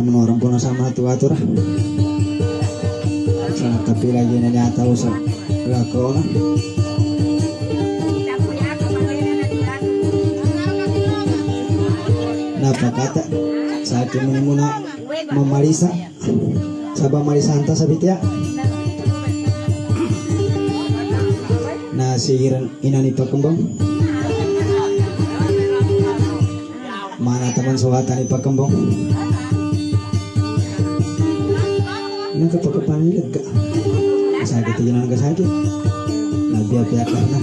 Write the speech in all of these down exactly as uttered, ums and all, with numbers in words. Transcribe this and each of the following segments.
naman orang puno sama tua-tua sa kapila gina niya tao sa lako na napakata sa akin mo muna mamalisa sa bamalisanta sa bitya na sigiran inani pakembang mana teman suwatan ni pakembang ini kepakepan ini lega sakit jangan ke sakit nah biar-biar karena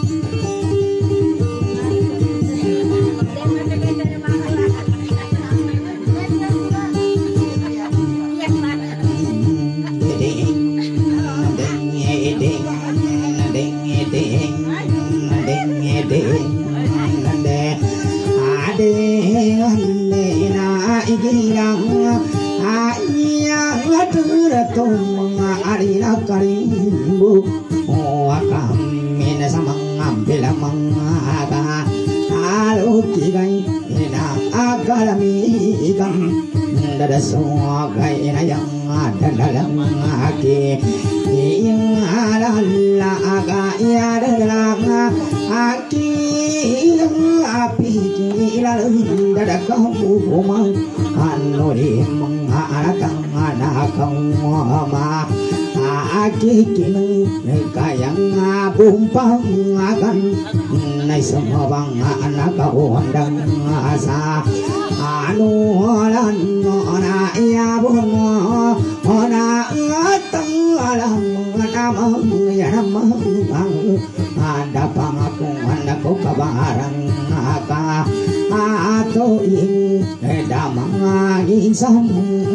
karimbu wakam mina samangam bila mangaga alu tigai ina agalami gam dada sogai ina yang ada dalam hati yang alalla aga ya dalam hati api ilalu dada kamu rumah anu di mengarahkan anak kamu aki kini kayang bumpang akan nai semua bang anak kau andang asa anu lan ona ya bono ona tang alam nama ya nama ada pangaku anak kau kabarang apa atau ini damang insam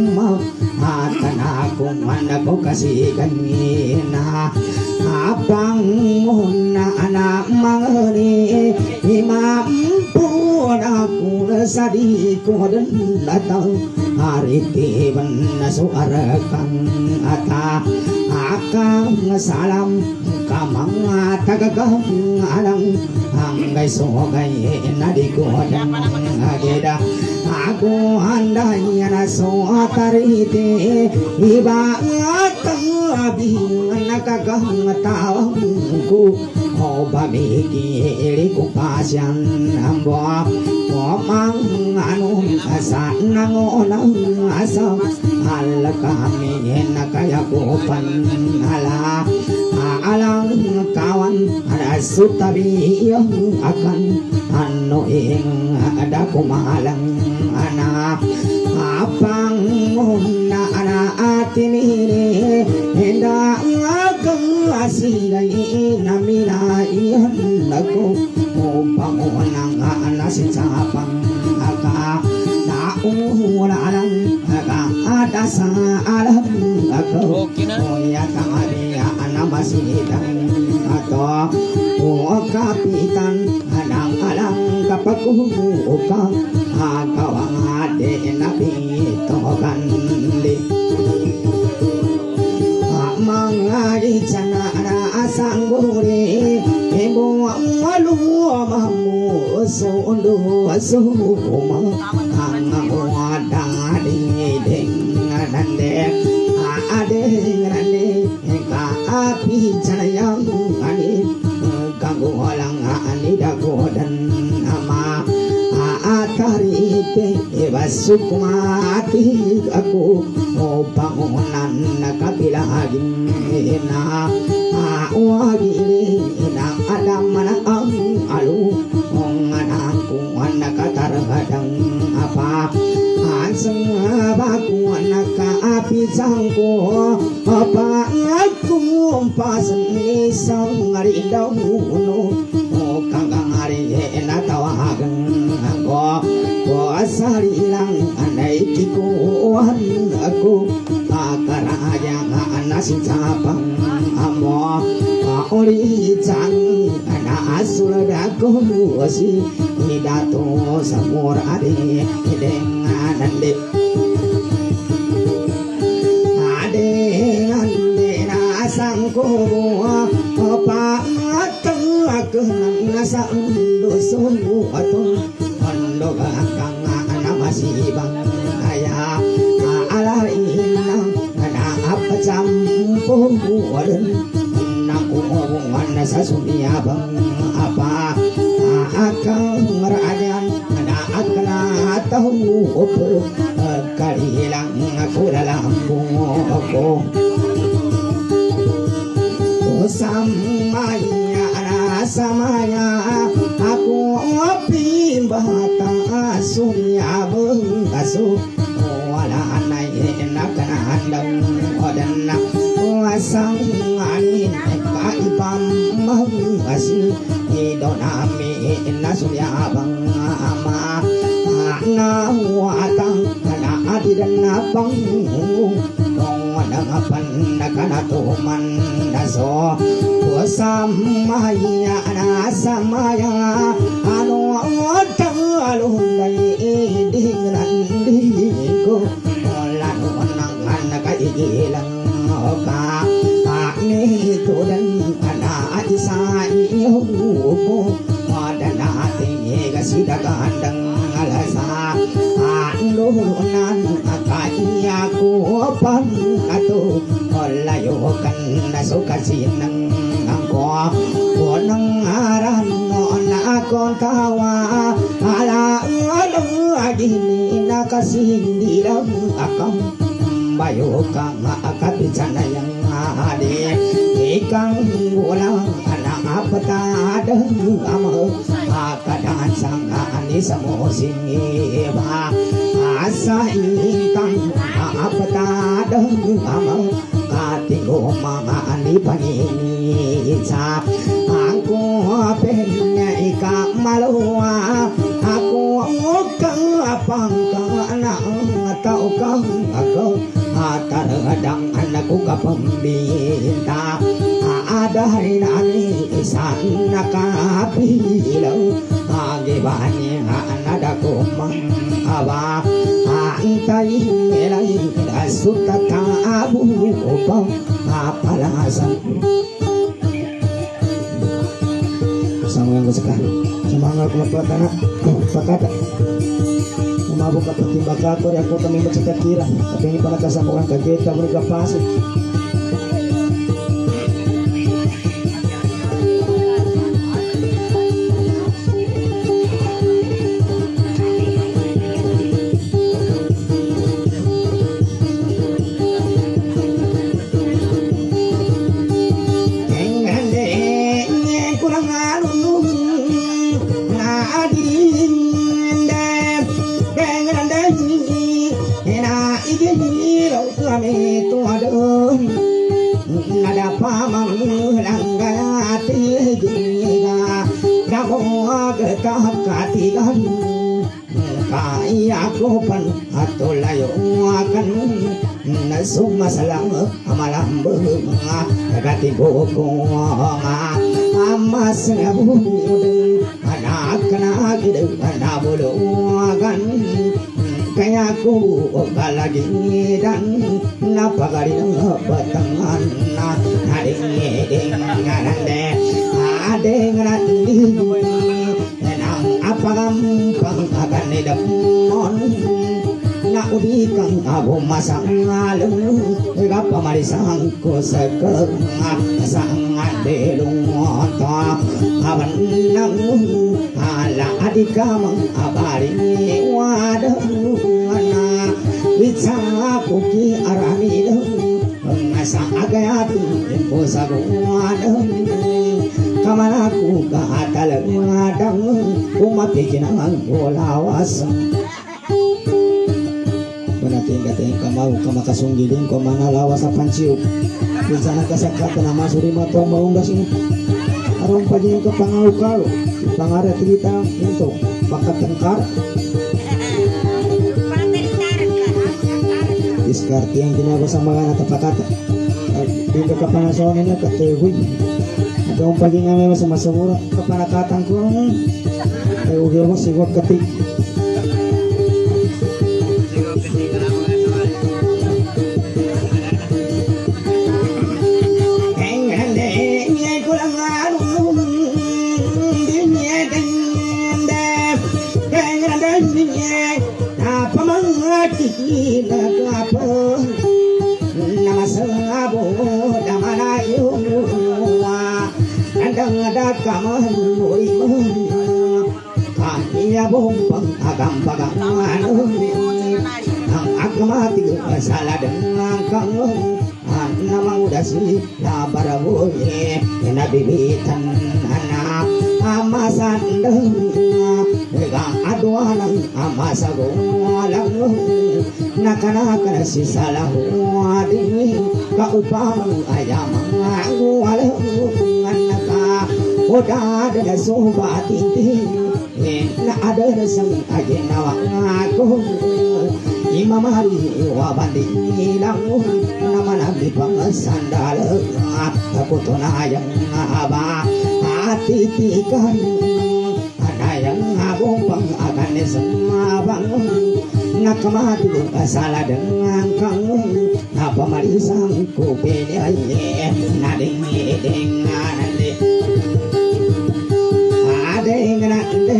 aku mana kau kasih kanina abang muna anak mangani imam pun aku sadiku dan datang hari tiban suarakan ata akang salam kamang tagagang alang hanggai sogai nadiku dan ageda aku handai na soatarite iba tabi nakagang tawangku obamiki iliku pasyan ambo omang anu asa nangonang asa hal kami nakayakupan ala alang kawan ada sutabi yang akan anu ing ada kumalang anak apang muna anak atini hendak ageng asilai namina iyan lagu upamunang anak sincapang aka na umuna alang aka ada sa alam aku ya kamari anak masih dan atau oh kapitan alang-alang kapakuka akawang ade nabi togan li mangari cana asang buri ibu malu mamu sundu suma angamu ada di dengan dek ade ngane ka api cana yang ani kagu halang ani dago dan nama atarite ebasukmati aku bangunan nakabilagin na awagili na adam mana ang alu ong anakku nakatargadang apa anseng baku nakaapi sangko apa aku pasen isang ari daw no kanggang ari na tawagan ako asari lang anay kikuhan ako akaraja nga sincapang amo kauli cang ana asul ako si hidato sa murade hidengan ande ade ande na sangko apa atang ako nasa doson aton ando kang ana masibang aya campuran naku ngomong sa sunia bang apa akan merajan ada akna tahu kalilang aku dalam buku samanya samanya aku pimbata sunia bang asu wala anai enak handang odana wasang anin kaibam mengasi idonami nasunya bang ama na watang kana adi dan abang pangan nakana tuman naso wasamaya nasamaya anu otang alunai dingran dingko lalu nangan nakaigilang ka kami tudan ana adisai hubo adana tiga sida kandang alasa andunan akaiya ko pan ato olayo kan nasuka sinang angko konang aran non akon kawa ala alu agini nakasindira akam bayo kang akabicana yang ade ikang ulang anak apata deng amo akadan sang ani samo singi ba asa ikang apata deng amo katingo mama ani panini sa aku pennya ika malua aku kang apang kang anak tau kang aku kadang anakku kapembinta ada hari nani sana kapilau age banyak anada kumang awa antai melai dasuta abu opang apalasan sama yang sekali semangat kelopatan pakata mabuk ka patimbaka ko ako kami macakakira tapi ini pala kasamukan kaget ka mereka pasok kami tu ada nada pamang langgati jiga kamu agak katigan kaya kopan atau layo akan nasu masalah amalam bunga kati boko amas nabudeng anak anak gitu anak bulu akan kaya ku lagi dan napagari ng batangan na ading dengan de ading randi nang apagam pangkagan ni damon na udikang abo masang alung kapamalisang ko sa kang sang adelung ta aban nang ala adikamang abari wadang ana bitsa kuki arani dong asa agayati ko sa wadang kamalaku ka atalang wadang umapikin ang lawas panating-kating kamau kamakasunggiling ko mga lawas sa pansiw bitsa nagkasakatan na masuri mo itong maunggas ini arong pa din ka pangaw-kaw pangarat kita itu bakat tengkar diskarti yang ginagawa sa mga natapakata dito ka panasonin na katuhoy ada ang paging nga may masamura kapanakatan ko ay ugil mo sigwag katik nakamahuri kanya bompang agam pagangan ang agamati salah dengan kamu nama udah sih labaraboye nabibitan anak amasan dengan aduan amasagolang nakana si salah wadi kaupang ayam alang naka udah ada sobat ini na ada sang agen nawang aku imam hari wabandi lang nama nabi pangasandal aku tunayang aba hati tikan ada yang abong pang akan semua bang nakamati salah dengan kamu apa marisang ku pilih nading dengan ande ada yang ande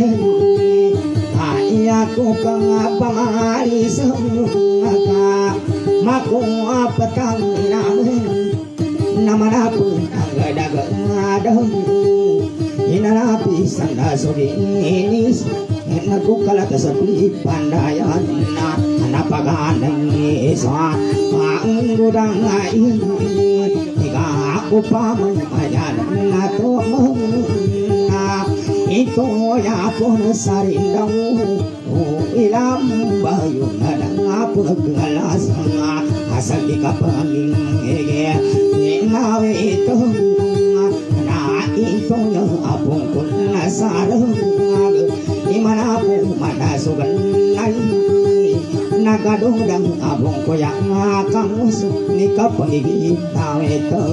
aku kang apa marisang ka maku apa tanginan nama aku agak dagang adang inarapi sanda sogi inis naku kalat sepi pandayan na napaganang isa ang gudang ngayon ika ako pa mayayan na to na ito ya po na sarindang ilam bayo na lang po naggalas asal di ka panging ege inawe ito na ito na apong ko na sarang imana po manasugan ay nagadong abong ko yang kamus ni kapangigit na ito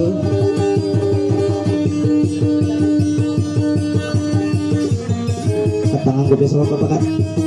katangan ko besok kapagat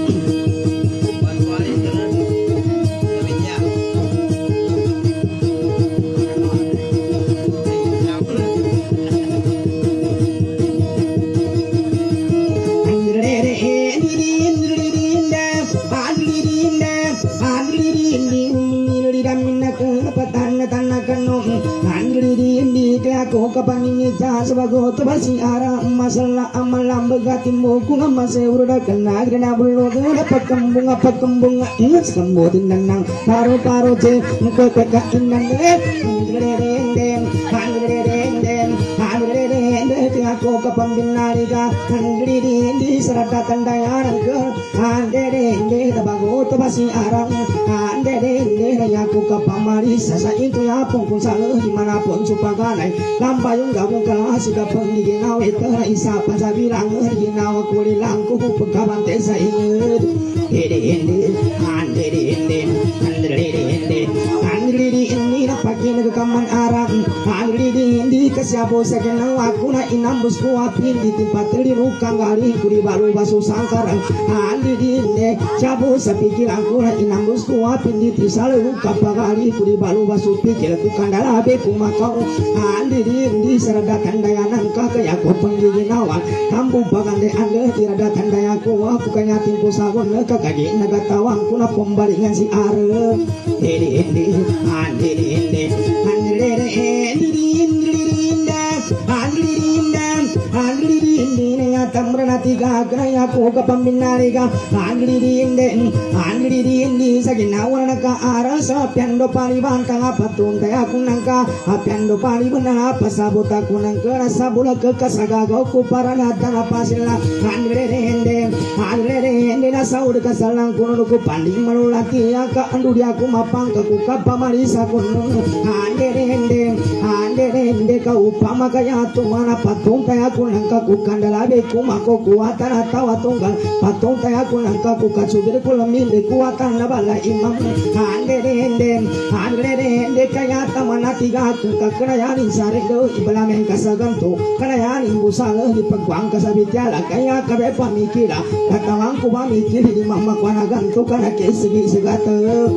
ko kapangin ita sebago tebasi arah masalah amalam begatimmu ku ngamase uruda kena grena bulu gena pakembung apa kembung ingat sembotin nang paru paru je muka kaka inang deh deng deng deng deng deng deng aku kapangin narika handri di serata tandayan ke ande deng deng sebago tebasi arah ande deng deng aku kapamari sasa itu ya pun salah dimanapun supaganai lampayong gabung kelas kapang diginaw ito na isa pa sa bilang ginaw kulilang ko pagkabante sa inyo hindi hindi hindi hindi hindi hindi hindi hindi na pakinagkaman arang hindi hindi kasi abo sa ginawa ko na inambos ko apin di tempat terlinukang galing kuri baru baso sangkarang hindi hindi sabo sa pikiran ko na inambos ko apin di tisalo kapagali kuri baru baso pikir ko kandalabe kumakaw hindi di serada tandayanan kakaya ko panggiginawa tambung pagande anda tirada tandayaku aku kanya timpo sagon kakagi nagatawang ko na pembalingan si are ini ini andi ini andi ini ini tamrana tiga graya ko kapaminari ka andi ini andi ini saginawa na ka arasa piando paliban ka patun kaya kunangka piando paliban na pasabot ako ng kerasa bula kekasagago ko para nadan apa sila andre rende andre rende na saud kasalang kuno ko panding malulaki ka andu dia ko mapang ka ku kapamarisa kuno andre rende andre rende ka upama kaya tumana patung kaya kunang ka ku kandalabe ku mako kuatan atawa tunggal patung kaya kunang ka ku kasubir ko laminde kuatan na bala imam andre rende andre rende kaya tamana tiga ku kakayani sare do ibalamen kasaganto kanayan imbusala di pagwang kasabityala kaya kabe pamikira katawang ko pamikira di mama kwanaganto kana kesigi sigata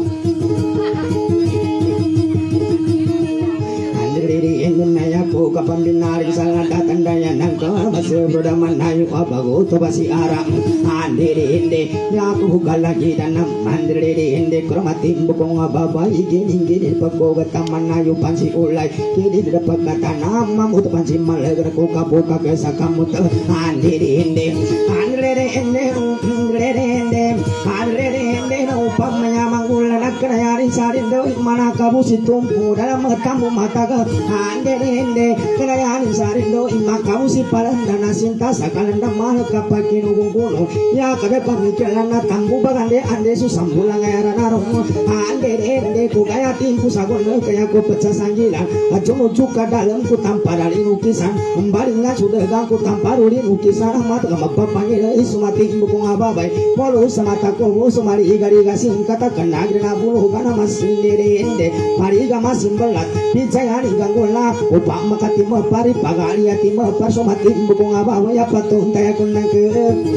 andiri enaya ko kapambinari sanga datandaya nangka masih berdaman ayu abago to basi arang Andiri aku lagi dan mandiri inde kromati bukong ababa igin ingin pagko gataman ayu pansi ulay kini dapat kata nama mut pansi malaga ko kabuka kesa kamu tuh andiri inde andiri inde andiri inde andiri inde upamanya manggula nakna yari sarindo mana kabu situmpu dalam kamu mata ke andiri inde kena yari sarindo ima kamu si palan dana sinta sakalan damah kapakin ugung kuno ya kada pamikiran na tanggu bagande ande susambulang ayara narong ande ande ku gaya timpu sagon kaya ku pecah sanggilan ajono juga dalam ku tamparin ukisan membalingan sudah gang ku tamparin ukisan amat gamapa panggil isumati bukung ababai polo samata ko sumari igari gasing kata kenagri na bulu kana masindere ende pariga masimbelat bijayani ganggola upah makati pari pagali ati pasomati bukung ababai apa tuh taya kunang ke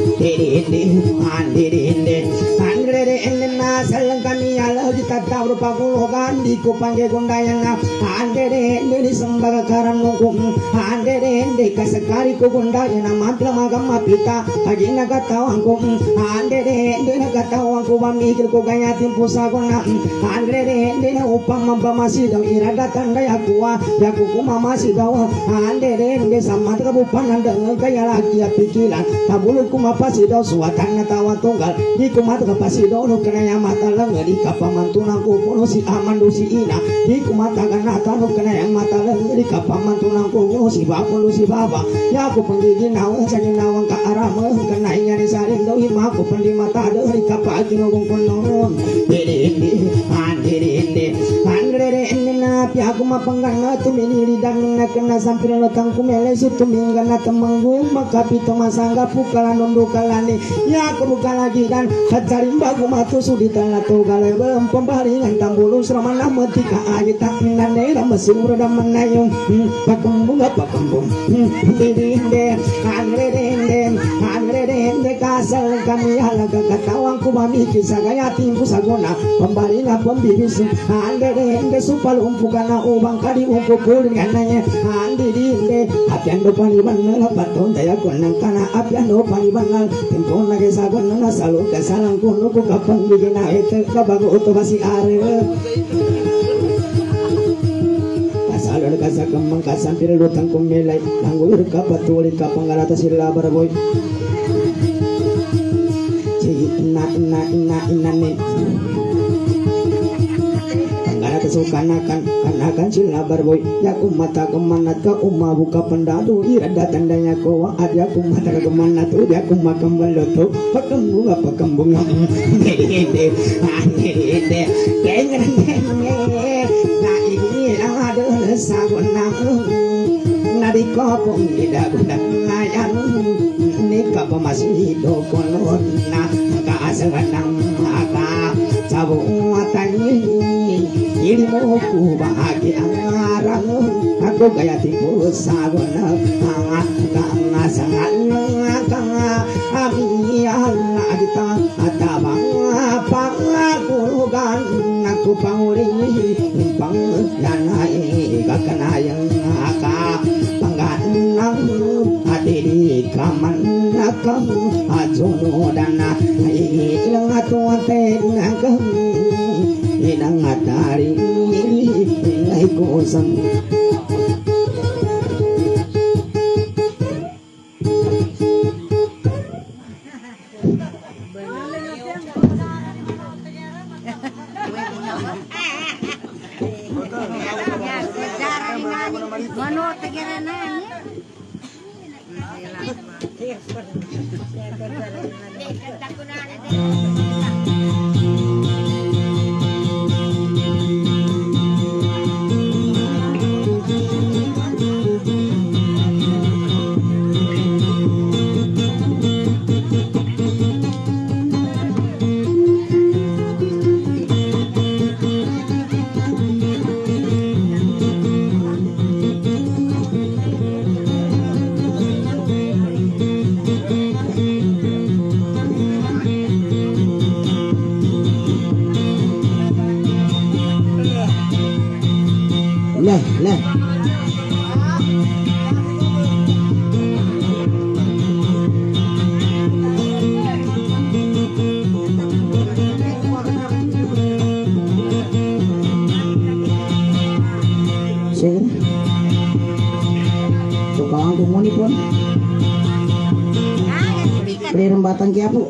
ende andiri ende andiri ende na salang kami ala kita tahu pagulo gandi ko pangge gondayana andiri ende di sembaga karan nungkum andiri ende kasakari ko gondayana mantla magam mapita agina katawang ko andiri ende na katawang ko mamikil ko gaya timpu sagona andiri ende na upang mambamasi daw irada tanda yakuwa yakuku mamasi daw andiri ende sama kabupanan dengan kaya lagi pikiran tabulu kumapasi daw suatan na tawa tunggal di kumat kapasido no kena yang mata lang di kapamantunang ko puno si aman do si ina di kumata ganata no kena yang mata lang di kapamantunang ko puno si bapo do si baba ya ko panggigin nawa sa ginawang kaarama kena ingani saring do ima ko pandi mata do di kapagin no kung non dede indi andede indi andede indi na pia ko mapanggana tumini di dang na kena sampir no tang kumele si tumingga na temanggu makapito masangga pukala nondo kalani ya ko buka lagi dan hajarimba gumatu suditana to galay belum pembaringan tambulu seramana metika agita nandera mesin roda menayung pakembung pakembung dede andrede andrede kasal kami halaga katawang kumami kisah gaya timpu sagona pembaringan pembibis andrede supal umpukana ubang kadi umpukul gananya andrede apian do panibanal paton daya konang kana apian do panibanal timpo nage sagona na salo kasalang kuno ko kapang bigina ete kabago to basi are kasalo kasa kamang kasampir lutang kumelay nangul ka patuli ka pangarata sila baraboy ci na na na na ne pangarata sukanakan kanakan sila baraboy ya kumata kemanat ka umma buka pendadu irada tandanya ko ada kumata kemanat dia kumakam baloto pakembung apa kembung ende ende kengen na ini ada sagona nadi kopong tidak guna ngayan nikah masih do konon na kasaranang maka sabu tani ilmu ku bahagia ngarang aku gaya tipu sagona kang sangat kang ami Allah kita atabang pangakulugan aku panguring pang danai kakanayang aka pangganang adiri kaman nakam ajono dana ilang atuate nakam inang atari ingai kosang batang kiapu.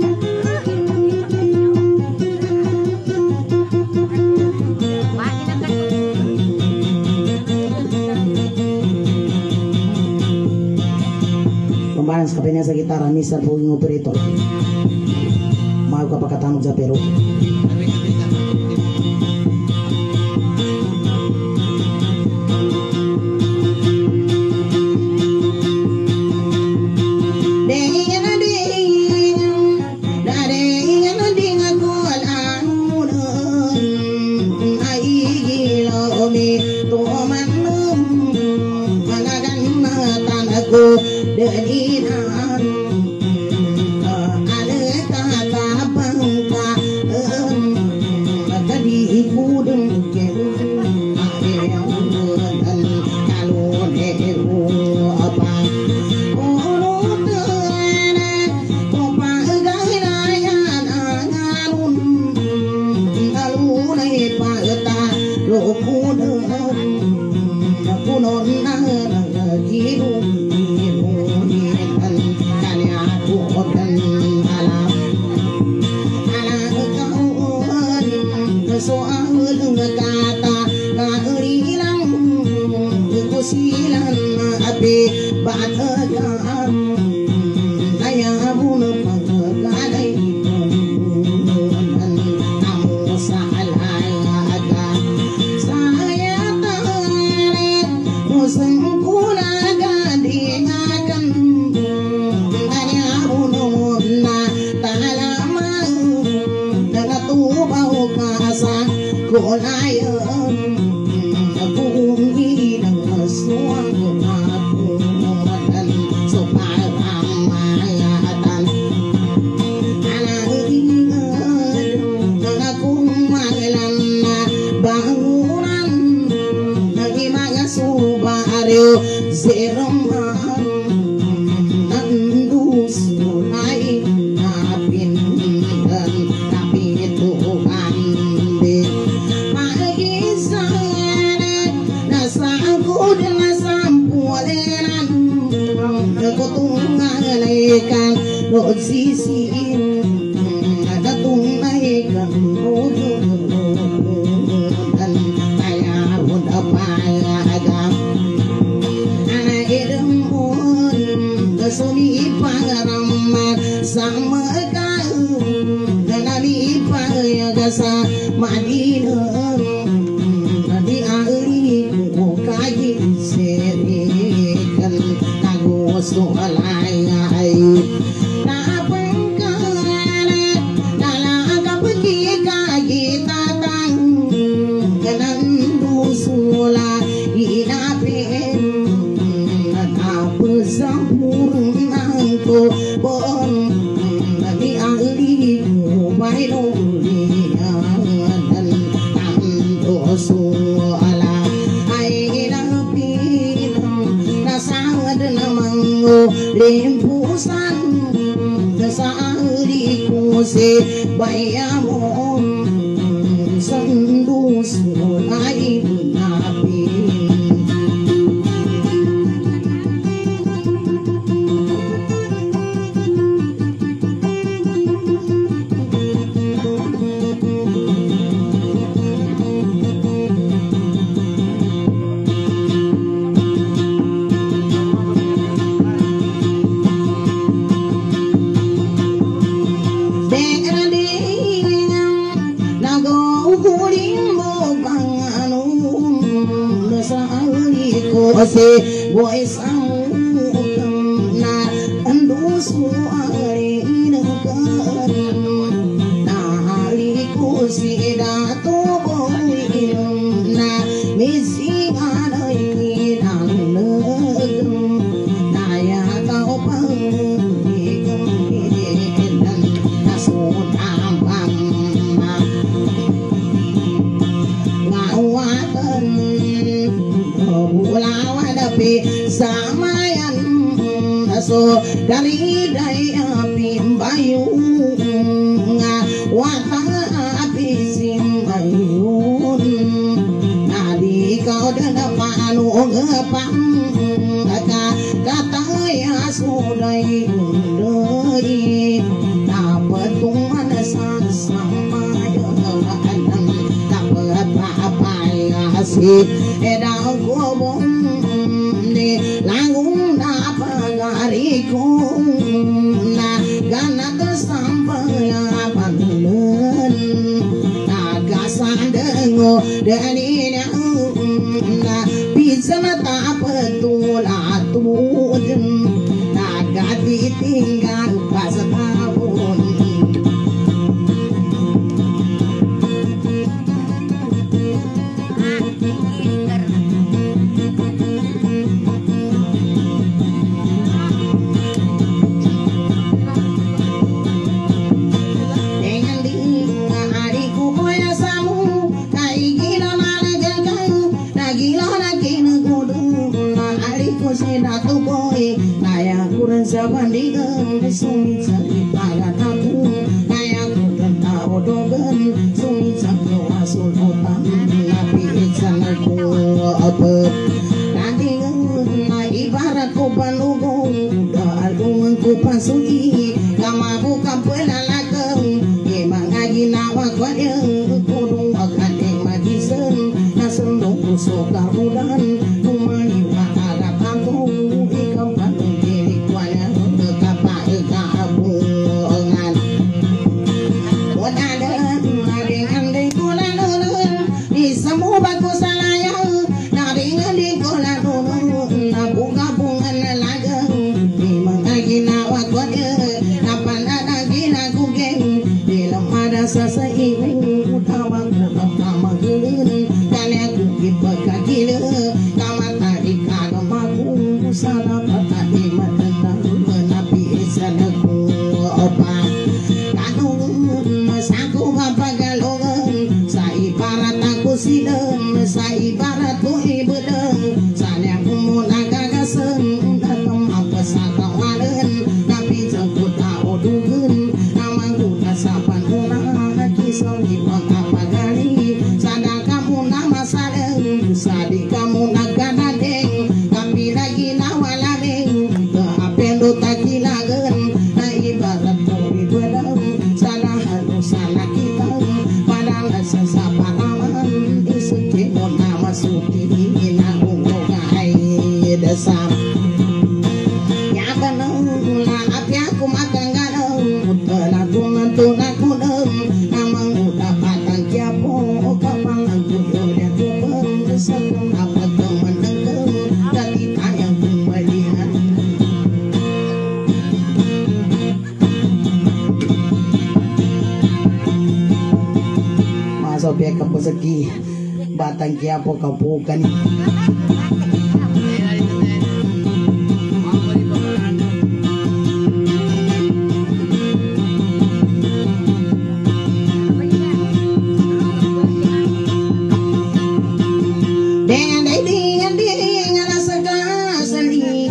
Makin trans kapenya sa gitara misal puging operator mau kapakatanog sa pero dari daya pimbayu wata apisim ayun nadi kau dana panu ngepang kata kata ya sudai undai dapat tuman sama dengan dapat apa ya asik edang gobong ni langung dapat ngariku danina bisa tak betul atun agak ditinggal pas tahun Datu boy, naya kurang sabandigan, sumi sakit pada aku, naya kurang tahu dogan, sumi sakit wasul otak, tapi sana ku apa? Nanti na ibarat ku panugo, doalungan ku pasui, kama bukan pelalakang, emang lagi nawa kuadeng, kurung akan yang magisan, nasendong ku suka udan, rumah sasa ibu utawang utama gelun kalian kuki bekagile kama tadi kagam aku sana patadi matang menapi sanaku opa kanun saku bapagalongan sa ibarat aku sidem sa ibarat ku ibedeng sana aku munagagasen datang apa sakawaden tapi jangkut tau dugun nama guna sapan Songi apa gali sadang kamu nama sadeng sadi kamu nagana deng kami lagi nawaladeng ke apendo takilagen na ibarat kori bedang sana halu sana kita padang sesapa aman isuki nama suti ina ungo gai desam ya benang la api aku makan gadang utana tunan tunan kudem Sopiak kapo segi batang kiapo kapukan dengan dengan dengan rasa kasih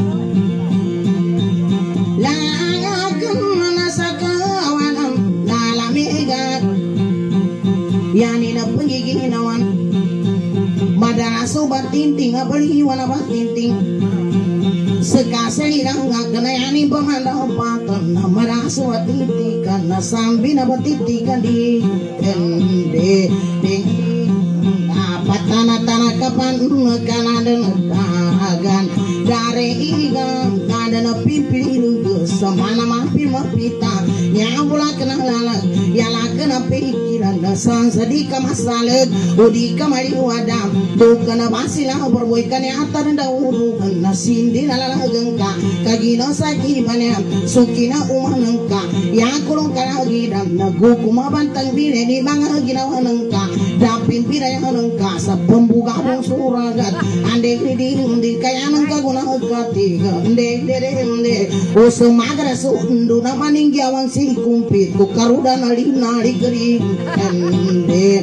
langakan rasa kawanan dalam megat yani na pagiginawan madaraso batinting abali wala batinting sekasali lang ganayani pamanda patan na maraso atitikan na sambi na batitikan di kende ding apat tanah-tanah kapan kanadan dagan dari igang kada na pipili semana mampir mapita yang bola kena lalang yang kena pikiran dasar sedika masalah udika mari wadam tu kena basilah berboikan yang atar dahulu kena sindi lala gengka kagino saki mana sukina umah nengka yang kulung kena gidam nagu kuma bantang bile di manga ginawa nengka dapin pira yang nengka sepembuka bung suragat ande di di kaya nengka guna katiga ande dere ande usu magra su undu nama ninggi awang si kumpit ku karuda nali nali keri ande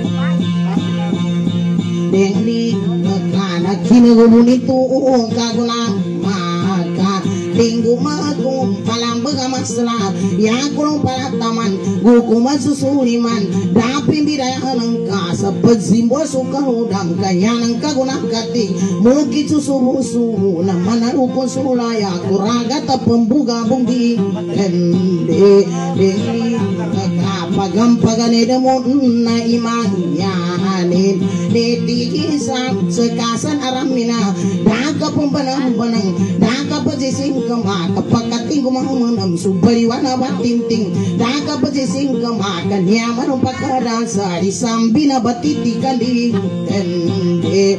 dengli kana kini gumun itu kaguna maka tinggu makum palang begama selat ya kulung palat taman gukuma susuliman dapin bidaya nengka sepet zimbo suka udam kaya nengka guna kati muki susu musu namana rupo sulaya kuraga tapembuga bunggi ende dengli pagam pagane demo na iman yahanin neti kisah sekasan aramina daga pembanang-banang Daka pejising kemaka pakating kumahamanam subaliwana batinting Daka pejising kemaka nyaman pakarasa di sambina batitikan di tende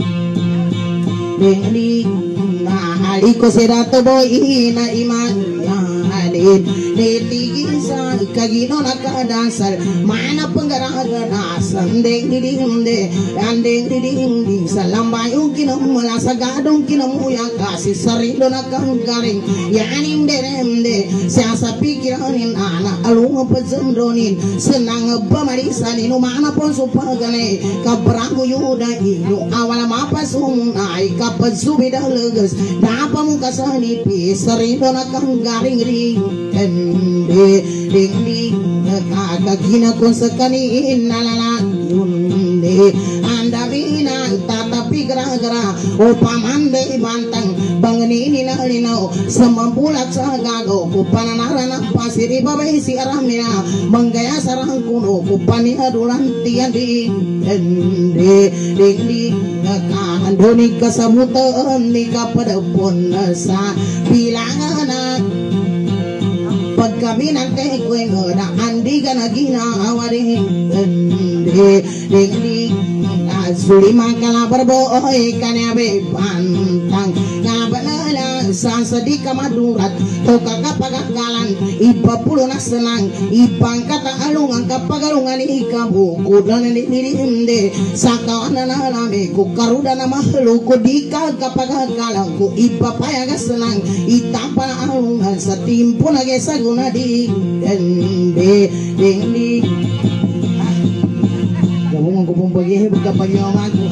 Dengli na aliko serato boy na iman na alin Netigin sa kagino nakadasal mana penggaragan sandeng didingde andeng didingding salambayong kinamula sa gadong kinamuya kasih sarilo nakanggaring yanim deremde siasa pikiranin anak alung pezendronin senang pamarisanin mana pun supagane kabrago yuda iyo awal mapas umunay kapag subida leges napa muka sanipi sarilo nakanggaring ring de ding ding kagina kon sekani nalala yunde anda bina tatapi gara-gara upamande bantang bangni ini nalino semampulak sagago kupananara pasiri babai si aramina menggaya sarang kuno kupani adulan tian di de ding ding kandoni kasamutan nikah pada pun sa bilangan pagkami nanti kue ngoda andi gana gina awari ende dengli asuli makala berboy kanyabe pantang ngabalala sasadi kamadurat toka kapagakalan ipa pulo na senang ipang kata alungan kapagalungan ikabu kudan nili ende sakawana na nami kukaruda na mahlu kudika kapagakalan ku ipa payaga senang itapa na alungan sa timpo na gesa guna di ende dengli gabungan ko pong pag-ihip kapanyong ako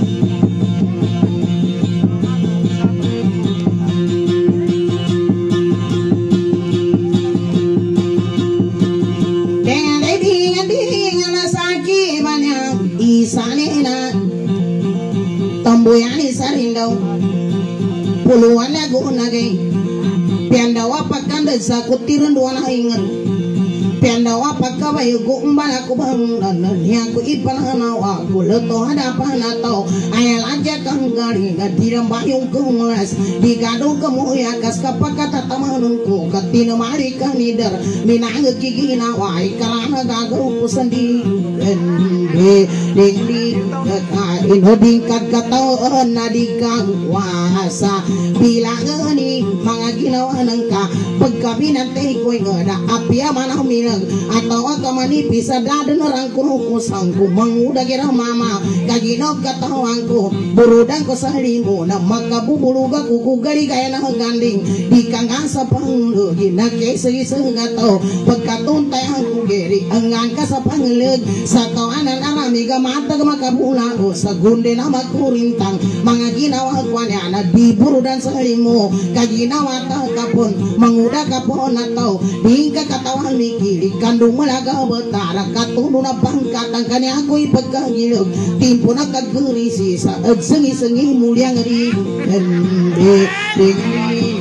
isanina tambuyani sarindau puluhan lagu nagay piandawa pakanda sa kutiran duwana ingat piandawa pagkabayo gumbala ko bangunan niya ko ipananawa ko leto hadapan atau ayal aja kang gari gatirang bayong kumulas di gadong kamuya kas kapakata tamanun ko katina mari kanidar minang giginawa ikalana gagaw ko sandi ende dingli inoding kagkataon na di kang wasa bilangan ni mga ginawa ng ka pagkabinantay ko'y ngada apya manaw minag atau kamanipis sa dadan orang kunukusang ko manguda kira mama kaginog katawang ko burudan ko sa limo na makabubuluga ko kugari kaya na ganding di kang sa panglugi na kesa-isa gataw pagkatuntay ang kugeri ang angka sa panglag sa kawanan arami gamata makabula ko sa gunde na magkurintang mga ginawa ko niya na di burudan sa limo kaginawa ta kapon manguda kapon na tao di ka katawan mikili kandung malaga betara katuno na pangkatang kanya ako'y pagkagilog timpo na kagurisi sa agsengi-sengi mulyang rin ende dingli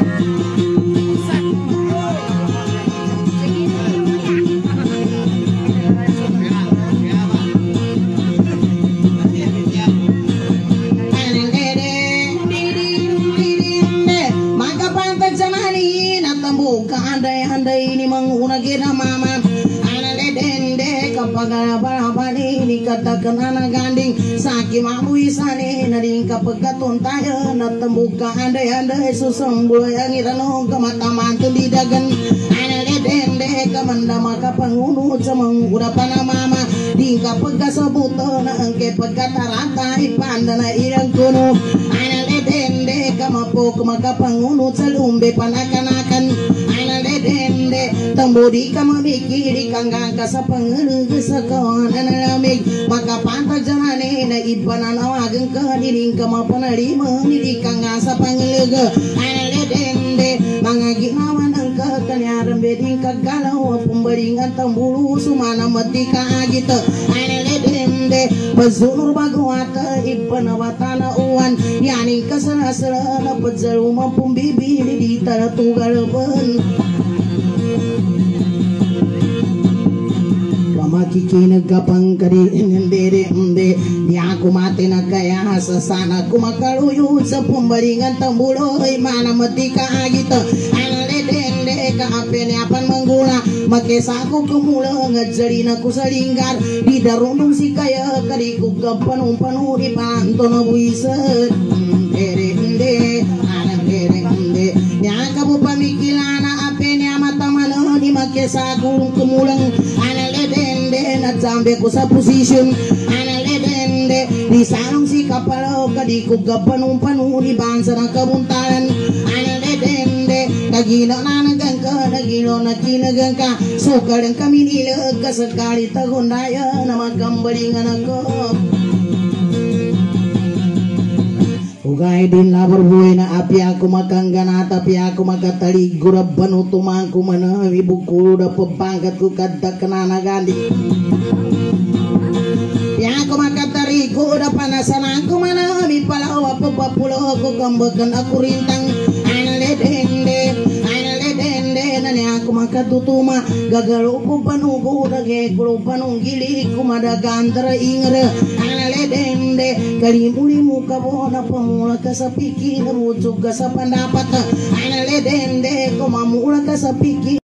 andai ini menguna kira mama anak dende kapagala-bala-bali ini katakan anak ganding saki mamu isane naring kapagaton tayo natembuka andai-andai susembul yang irano kamata mantu di dagan anak dende kamandama kapanguno camang udah pana mama di kapagasabuto na angke pagkatarata ipandana irang kuno anak dende kamapo kumakapanguno sa lumbe panakanakan dende tambudi ka mamikiri kanggang ka sa pangalag sa kawanan na lamig makapantag janane na ipananawagan ka diring ka mapanalima nili kanggang sa pangalag anale dende mga ginawa ng kakanyaran beding kagalaw pumbaringan tambulu sumana mati ka agito anale dende bazunur bagwata ipanawata na uwan yaning kasarasara na padzaruma pumbibili di taratugal makikinig ka pang kadi hindi hindi di ako mati na kaya sa sana kumakaluyod sa pumbalingan tambuloy mana mati ka agito analedende ka apeniapan manggula makesa ako kumulang at jari na ko sa linggar di darunong si kaya kadi ko kapanong panuri panto na buisan hindi hindi analede hindi niya ka po pamikilana apeniamat tamano di makesa akong kumulang analedende at sambe ko sa posisyon analedende di sarong si kapalo kadi ko gapanong panuni bansa ng kabuntalan analedende nagino na nagang ka nagino na kinagang ka sukal ang kami nilag ka sakali tagundaya na magkambalingan ako ugay din labor buhay na api ako makanggana tapi ako magkatalig gurab banutumang ko mana ibukuro na pabangkat ko kada kananagandi ya ako magkatalig ko na panasanan ko mana mipalawa papapulo ko kambagan ako rintang analedende analedende na niya ako magkatutuma gagaro ko panugo dage ko panunggili ko madagandra ingre analedende kalimuli mo ka mo na pamula ka sa piki na mutsog ka sa pandapat analedende ko mamula ka sa piki